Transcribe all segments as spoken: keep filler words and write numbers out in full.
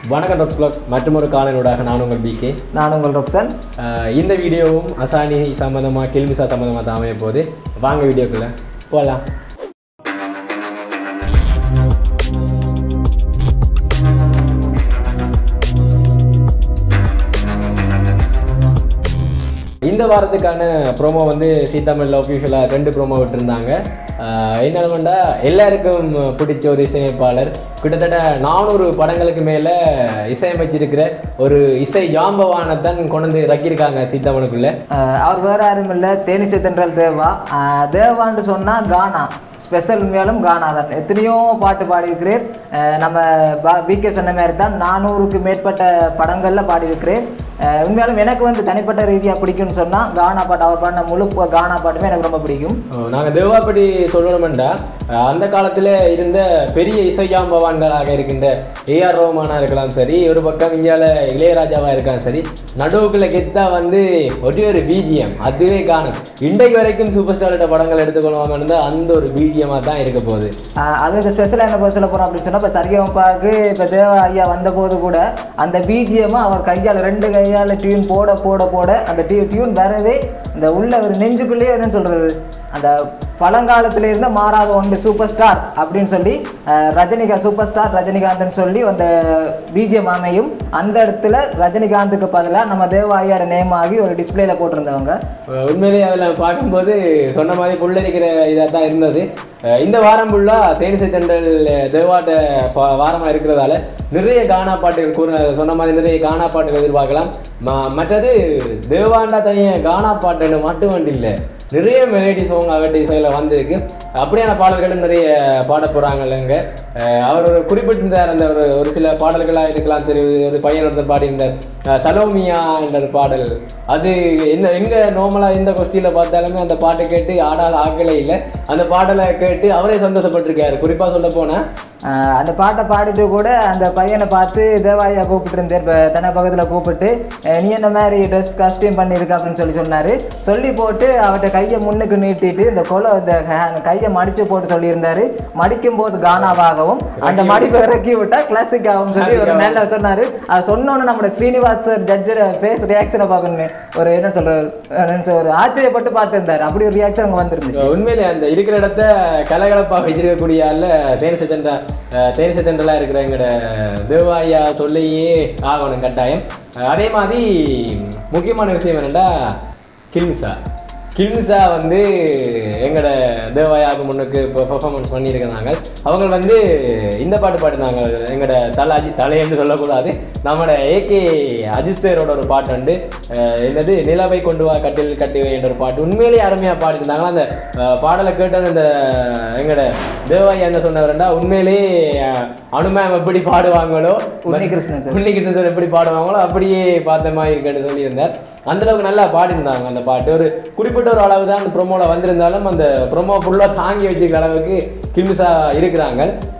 வணக்கம் tax block மற்றும் ஒரு காலனூடாக நான் உங்கள் பிகே நான் உங்கள் ரொக்சன். இந்த வீடியோவும் அசானி சம்மந்தமாக கில்மிசா சம்மந்தமாக தான் அமைய போகுது. வாங்க வீடியோக்குள்ளே போகலாம். இந்த வாரத்துக்கான ப்ரோமோ வந்து சீ தமிழில் ஒஃபிஷியலாக ரெண்டு ப்ரோமோ விட்டுருந்தாங்க. என்னென்னா எல்லாருக்கும் பிடிச்ச ஒரு இசையமைப்பாளர், கிட்டத்தட்ட நானூறு படங்களுக்கு மேலே இசையமைச்சிருக்கிற ஒரு இசை ஜாம்பவானை தான் கொண்டு வந்து இறக்கியிருக்காங்க சீ தமிழுக்குள்ளே. அவர் வேறு யாரும் இல்லை, தேனிசை தென்றல் தேவா. தேவான்னு சொன்னால் கானா ஸ்பெஷல். உண்மையாலும் கானா தான் எத்தனையோ பாட்டு பாடியிருக்கிறேன். நம்ம பிகே சொன்ன மாதிரி தான் நானூறுக்கு மேற்பட்ட படங்களில் பாடியிருக்கிறேன். உண்மையாலும் எனக்கு வந்து தனிப்பட்ட ரீதியாக பிடிக்கும்னு சொன்னால் கானா பாட்டு, அவர் பாடின முழு கானா பாட்டுமே எனக்கு ரொம்ப பிடிக்கும். நாங்கள் தேவா படி சொல்லணுமெண்டா அந்த காலத்தில் இருந்த பெரிய இசையாம்பவான்களாக இருக்கின்ற ஏஆர் ரோமானா இருக்கலாம் சரி, ஒரு பக்கம் இந்தியாவில் இளையராஜாவாக இருக்கலாம் சரி, நடுவுக்குள்ள கெத்தா வந்து ஒரே ஒரு பிஜிஎம் அதுவே காணும். இன்றைக்கு வரைக்கும் சூப்பர் ஸ்டார்கிட்ட படங்கள் எடுத்துக்கொள்வாங்கன்னு அந்த ஒரு பிஜிஎம்மாக தான் இருக்க போகுது. அது ஸ்பெஷலாக என்ன சொல்ல போகிறோம் அப்படின்னு சொன்னால், இப்போ சரிகமபாவுக்கு இப்போ தேவா ஐயா வந்தபோது கூட அந்த பிஜிஎம்மை அவர் கையால் ரெண்டு கையால் டியூன் போட போட போட அந்த டியூ டியூன் வரவே இந்த உள்ள ஒரு நெஞ்சுக்குள்ளேயே என்னன்னு சொல்கிறது, அந்த பழங்காலத்தில் இருந்த மாறாத ஒன்று சூப்பர் ஸ்டார் அப்படின்னு சொல்லி ரஜினிகாந்த் சூப்பர் ஸ்டார் ரஜினிகாந்த்னு சொல்லி அந்த பிஜிஎம் அமையும். அந்த இடத்துல ரஜினிகாந்துக்கு பதிலாக நம்ம தேவா ஐயாவோட நேம் ஆகி ஒரு டிஸ்பிளேல போட்டிருந்தவங்க. உண்மையிலேயே அதில் பார்க்கும்போது சொன்ன மாதிரி புள்ளரிக்கிற இதாக தான் இருந்தது. இந்த வாரம் ஃபுல்லாக தேனிசை தென்றல் தேவாட்ட வாரமாக இருக்கிறதால நிறைய கானா பாட்டுகள் கூற சொன்ன மாதிரி நிறைய கானா பாட்டுகள் எதிர்பார்க்கலாம். மற்றது தேவாண்டா தனியாக கானா பாட்டுன்னு மட்டும் வண்டி இல்லை, நிறைய மெலடி சாங் அவர்கிட்ட இசையில் வந்திருக்கு. அப்படியான பாடல்களும் நிறைய பாட போகிறாங்கல்லங்க. அவர் ஒரு குறிப்பிட்டிருந்தார், அந்த ஒரு ஒரு சில பாடல்களாக இருக்கலாம் சரி. ஒரு பையன் ஒருத்தர் பாடியிருந்தார் சலோமியா என்ற பாடல். அது என்ன எங்கே நார்மலாக எந்த கொஸ்டியில் பார்த்தாலுமே அந்த பாட்டை கேட்டு ஆடாத ஆக்கலே இல்லை. அந்த பாடலை கேட்டு அவரே சந்தோஷப்பட்டிருக்காரு. குறிப்பாக சொல்ல போனால் அந்த பாட்டை பாடிட்டு கூட அந்த பையனை பார்த்து தேவாயா கூப்பிட்டு இருந்தார், இப்போ தன பக்கத்தில் கூப்பிட்டு நீ என்ன மாதிரி ட்ரெஸ் காஸ்டியூம் பண்ணியிருக்க அப்படின்னு சொல்லி சொன்னார். சொல்லி போட்டு அவர்கிட்ட கையை முன்னுக்கு நீட்டிட்டு இந்த கொலை இந்த கையை மடித்து போட்டு சொல்லியிருந்தார். மடிக்கும் போது கானாவாகவும் அந்த மடிப்பை இறக்கி விட்டால் கிளாசிக் ஆகும் சொல்லி ஒரு மேலே சொன்னார். அதை சொன்னோன்னு நம்மளோட ஸ்ரீனிவாஸ் ஜட்ஜரை ஃபேஸ் ரியாக்ஷனை பார்க்கணுமே, ஒரு என்ன சொல்கிற ஒரு ஆச்சரியப்பட்டு பார்த்துருந்தார். அப்படி ஒரு ரியாக்ஷன் அங்கே வந்துருந்துச்சு. உண்மையிலே அந்த இருக்கிற இடத்த கலகலப்பாக வச்சிருக்கக்கூடிய ஆள் தேனிசை தென்றல் தேனிசை தென்றலாக இருக்கிற எங்களோட தேவாயா சொல்லியே ஆகணும் கட்டாயம். அதே மாதிரி முக்கியமான விஷயம் என்னென்னா கில்மிசா கில்மிசா வந்து எங்களோட தேவாயாவுக்கு முன்னுக்கு இப்போ பெர்ஃபார்மன்ஸ் பண்ணியிருக்கிறாங்க. அவங்க வந்து இந்த பாட்டு பாடினாங்க, எங்களோட தலை அஜித் தலைன்னு சொல்லக்கூடாது, நம்மளோட ஏகே அஜித் சாரோட ஒரு பாட்டு வந்து என்னது நிலவை கொண்டு வா கட்டில் கட்டுவை என்ற ஒரு பாட்டு உண்மையிலேயே அருமையாக பாடிருந்தாங்க. அந்த பாடலை கேட்டது இந்த எங்களோட தேவாயா என்ன சொன்னவர்டா, உண்மையிலேயே அனுமேம் எப்படி பாடுவாங்களோ, உன்னிகிருஷ்ணன் உன்னிகிருஷ்ணன் சார் எப்படி பாடுவாங்களோ அப்படியே பார்த்த மாதிரி இருக்குன்னு சொல்லியிருந்தார். அந்தளவுக்கு நல்லா பாடியிருந்தாங்க அந்த பாட்டு. ஒரு குறிப்பிட்ட ஒரு அளவு தான் அந்த ப்ரொமோவில் வந்திருந்தாலும் அந்த ப்ரொமோ ஃபுல்லாக தாங்கி வச்சுக்கிற அளவுக்கு கில்மிசா இருக்கிறாங்க.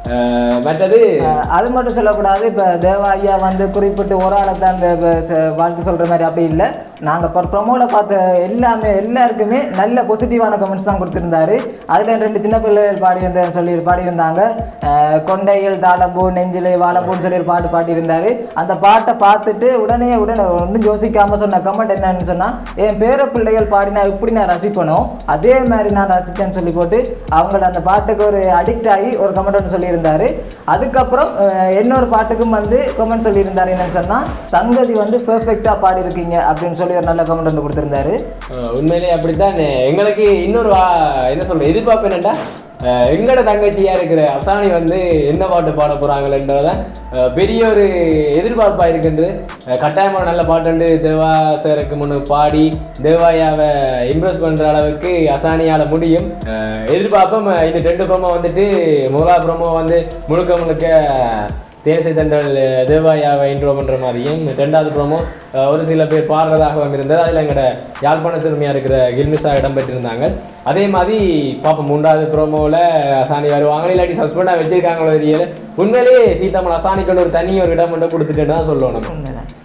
மற்றது அது மட்டும் சொல்லக்கூடாது, இப்போ தேவா ஐயா வந்து குறிப்பிட்டு ஒரு ஆளை தான் இந்த வாழ்த்து சொல்கிற மாதிரி அப்படி இல்லை. நாங்கள் இப்போ ப்ரொமோவில் பார்த்த எல்லாமே எல்லாருக்குமே நல்ல பாசிட்டிவான கமெண்ட்ஸ் தான் கொடுத்துருந்தாரு. அதில் ரெண்டு சின்ன பிள்ளைகள் பாடியிருந்தேன்னு சொல்லி பாடியிருந்தாங்க. கொண்டைகள் தாளம்பூ நெஞ்சிலை வாழம்பூன்னு சொல்லி ஒரு பாட்டு பாடியிருந்தார். அந்த பாட்டை பார்த்துட்டு உடனே உடனே ஒன்றும் யோசிக்காமல் சொன்ன கமெண்ட் என்னன்னு சொன்னால், என் பேர பிள்ளைகள் பாடினா இப்படி நான் ரசிக்கணும் அதே மாதிரி நான் ரசித்தேன்னு சொல்லி போட்டு அவங்களோட அந்த பாட்டுக்கு ஒரு அடிக்ட் ஆகி ஒரு கமெண்ட் ஒன்று சொல்லியிருந்தாரு. அதுக்கப்புறம் இன்னொரு பாட்டுக்கும் வந்து கமெண்ட் சொல்லியிருந்தாரு, என்னன்னு சொன்னால் சங்கதி வந்து பெர்ஃபெக்டாக பாடியிருக்கீங்க அப்படின்னு சொல்லி ஒரு நல்ல கமெண்ட் வந்து கொடுத்துருந்தாரு. உண்மையிலேயே அப்படித்தான். எங்களுக்கு இன்னொரு என்ன சொல்ற எதிர்பார்ப்பு என்னன்னா, எங்களோட தங்கச்சியாக இருக்கிற அசானி வந்து என்ன பாட்டு பாட போகிறாங்களன்றதான் பெரிய ஒரு எதிர்பார்ப்பாக இருக்குன்றது. கட்டாயமான நல்ல பாட்டு தேவா சாருக்கு முன்னு பாடி தேவாயாவை இம்ப்ரெஸ் பண்ணுற அளவுக்கு அசானியால் முடியும். எதிர்பார்ப்போம். இந்த ரெண்டு ப்ரோமோ வந்துட்டு முதலாவது ப்ரோமோ வந்து முழுக்க முழுக்க தேனிசை தென்றல் தேவாயாவை இன்ட்ரோ பண்ணுற மாதிரியும், ரெண்டாவது ப்ரோமோ ஒரு சில பேர் பாடுறதாகவும் இருந்தது. அதில் எங்களோட யாழ்ப்பாண சிறுமியாக இருக்கிற கில்மிசா இடம்பெற்றிருந்தாங்க. அதே மாதிரி பார்ப்போம் மூன்றாவது ப்ரோமோவில் அசானி வருவாங்க இல்லாட்டி சஸ்பெண்டாக வச்சிருக்காங்களோ தெரியல. உண்மையிலேயே சீ தமிழ் அசானிக்கு ஒரு தனி ஒரு இடம் மட்டும் கொடுத்துட்டேன்னு தான் சொல்லணும்.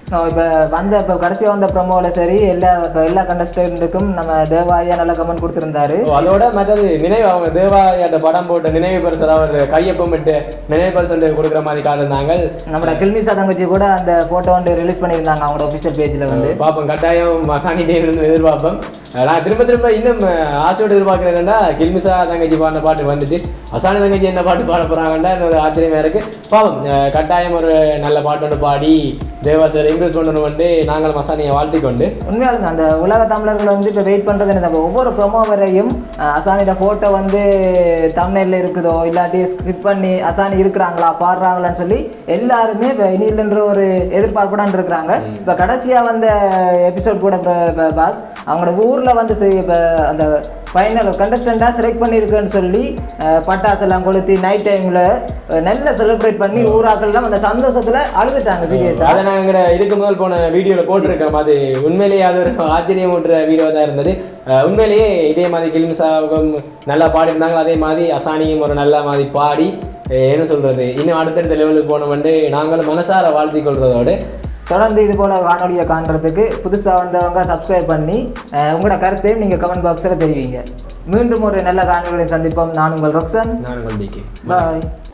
இப்போ வந்த இப்போ கடைசியாக வந்த ப்ரொமோவில் சரி எல்லா இப்போ எல்லா கண்டஸ்டன்ட்டுக்கும் நம்ம தேவாயா நல்ல கமெண்ட் கொடுத்துருந்தாரு. அதோட மற்றது நினைவு அவங்க தேவாயாட்ட படம் போட்டு நினைவு பரிசு அவர் கையொப்பமிட்டு நினைவு பரிசு கொடுக்குற மாதிரி காட்டிருந்தாங்க. நம்ம கில்மிஷா தங்கச்சி கூட அந்த ஃபோட்டோ வந்து ரிலீஸ் பண்ணியிருந்தாங்க அவங்களோட ஒஃபிஷியல் பேஜில் வந்து. பார்ப்போம், கட்டாயம் சனி டேவிலிருந்து எதிர்பார்ப்போம். நான் திரும்ப திரும்ப இன்னும் ஆசையோடு எதிர்பார்க்குறேன்னா கில்மிஷா தங்கச்சி பாடின பாட்டு வந்துட்டு அசானி தங்கச்சி என்ன பாட்டு பாட போகிறாங்கன்னா ஒரு ஆச்சரியமாக இருக்குது. பாவம், கட்டாயம் ஒரு நல்ல பாட்டு ஒன்று பாடி தேவாசர் இம்ப்ரெஸ் பண்ணணும் வந்து நாங்கள் மசானியை வாழ்த்தி கொண்டு உண்மையாலும் அந்த உலக தமிழர்கள் வந்து இப்போ வெயிட் பண்ணுறது என்ன, ஒவ்வொரு ப்ரொமோ வரையும் அசானியோட ஃபோட்டோ வந்து தமிழில் இருக்குதோ இல்லாட்டி ஸ்கிப் பண்ணி அசானி இருக்கிறாங்களா பாடுறாங்களான்னு சொல்லி எல்லாருமே இப்போ இனியிலன்ற ஒரு எதிர்பார்ப்புடான் இருக்கிறாங்க. இப்போ கடைசியாக வந்த எபிசோட் கூட பாஸ் அவங்களோட ஊரில் வந்து இப்போ அந்த ஃபைனல் கண்டஸ்டண்டாக செலக்ட் பண்ணியிருக்குன்னு சொல்லி பட்டாசெல்லாம் கொளுத்தி நைட் டைமில் நல்லா செலிப்ரேட் பண்ணி ஊராக்கள்லாம் அந்த சந்தோஷத்தில் அழுதுட்டாங்க சீரியஸாக. அதை நாங்கள் இதுக்கு முதல் போன வீடியோவில் போட்டிருக்கோம். அது உண்மையிலேயே அது ஒரு ஆச்சரியம் ஊட்டுற வீடியோ தான் இருந்தது. உண்மையிலேயே இதே மாதிரி கில்மிஷாவும் நல்லா பாடிருந்தாங்க, அதே மாதிரி அசானியும் ஒரு நல்ல மாதிரி பாடி என்ன சொல்கிறது இன்னும் அடுத்தடுத்த லெவலுக்கு போனோம்னு நாங்களும் மனசார வாழ்த்தி கொள்றதோடு தொடர்ந்து இது போல காணொலியை காண்றதுக்கு புதுசாக வந்தவங்க சப்ஸ்கிரைப் பண்ணி உங்களோட கருத்தையும் நீங்கள் கமெண்ட் பாக்ஸில் தெரிவிங்க. மீண்டும் ஒரு நல்ல காணொலியை சந்திப்போம். நான் உங்கள் ரொக்சன். நான் உங்கள் டிகே. பாய்.